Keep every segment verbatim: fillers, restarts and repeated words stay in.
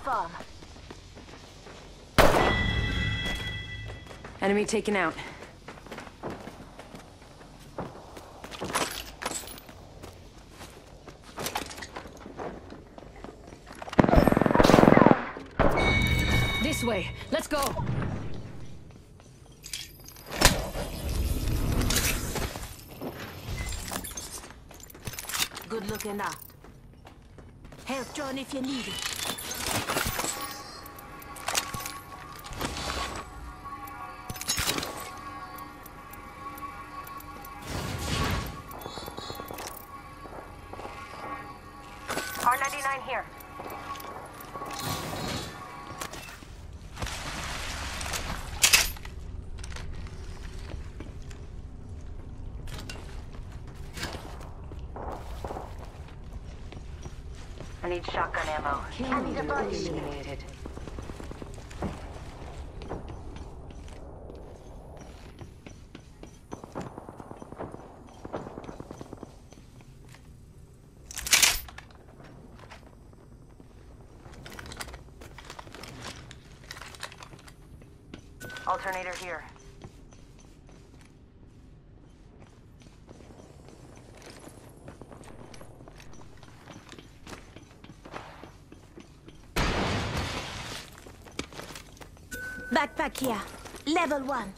farm. Enemy taken out. This way. Let's go. Good looking out. Help John if you need it. R ninety-nine here. I need shotgun ammo. Kill leader eliminated. Alternator here. Backpack here. Level one.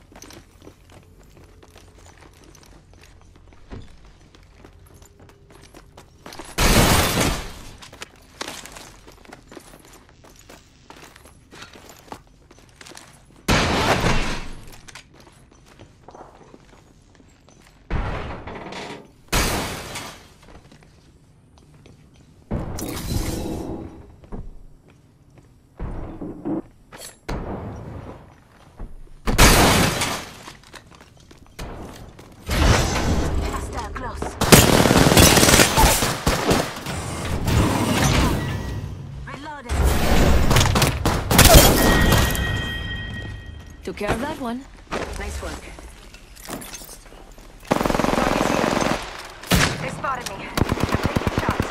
Took care of that one. Nice work. Target's here. They spotted me. I'm taking shots.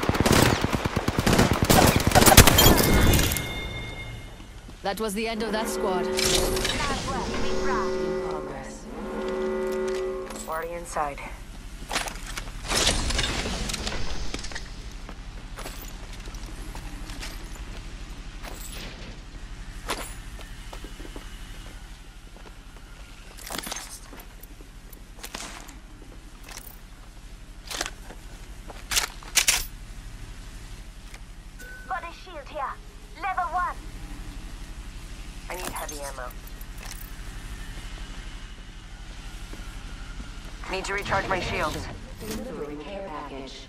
That was the end of that squad. Nice work. Be proud. In progress. Already inside. Body shield here. Level one. I need heavy ammo. Need to recharge my shields. Delivering care package.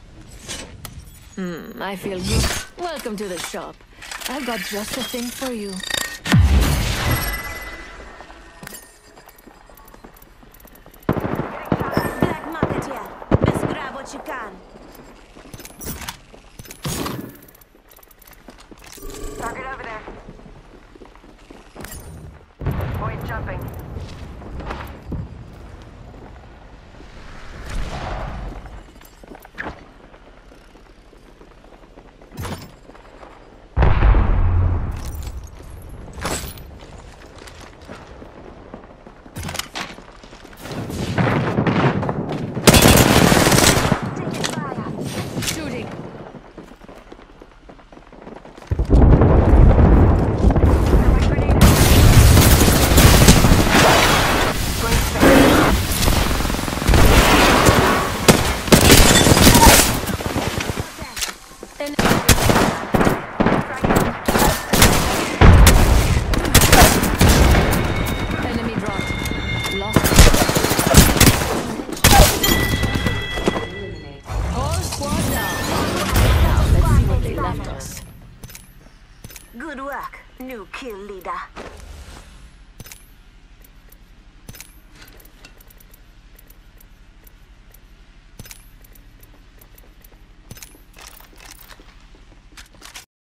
Hmm, I feel good. Welcome to the shop. I've got just the thing for you. Black market here. Best grab what you can. Target over there. Void jumping. Taking fire. Shooting. My grenade out. Going space. En- Enemy dropped. Lost. Eliminate. All squad down. Now let's see what they left us. Good work, new kill leader.